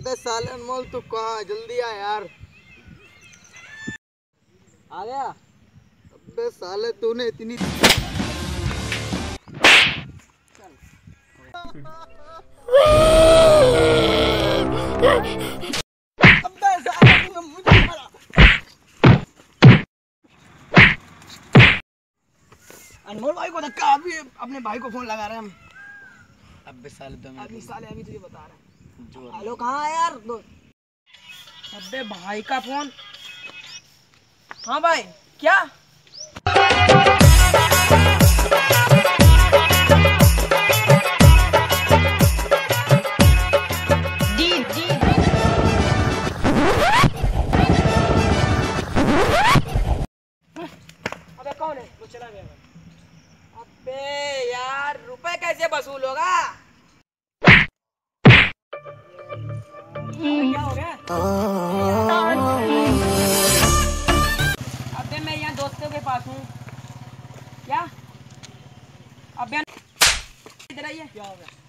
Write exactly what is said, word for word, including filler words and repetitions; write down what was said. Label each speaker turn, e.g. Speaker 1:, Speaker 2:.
Speaker 1: अबे साले अनमोल तू कहाँ, जल्दी आ यार।
Speaker 2: आ गया।
Speaker 1: अबे साले तूने इतनी अबे साले तूने मुझे मारा। अनमोल भाई को धक्का, अभी अपने भाई को फोन लगा रहे हैं हम। अबे साले तो
Speaker 2: अभी साले अभी तुझे बता रहे हैं।
Speaker 1: हेलो
Speaker 2: कहाँ है यार दो? अबे भाई का फोन। हाँ भाई क्या? जी जी अबे कौन है? वो चला गया। अबे यार रुपए कैसे वसूल होगा? क्या हो गया? अबे मैं यहाँ दोस्तों के पास हूँ। क्या? अबे इधर आइए। क्या हो गया?